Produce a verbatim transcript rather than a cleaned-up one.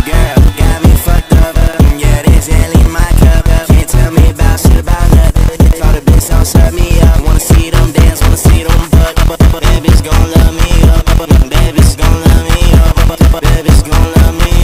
girl got me fucked up. Yeah, this Ellie in my cup. Can't tell me about shit about nothing. Call the bitch, don't shut me up. Wanna see them dance, wanna see them butt. That bitch gon' love me up. That bitch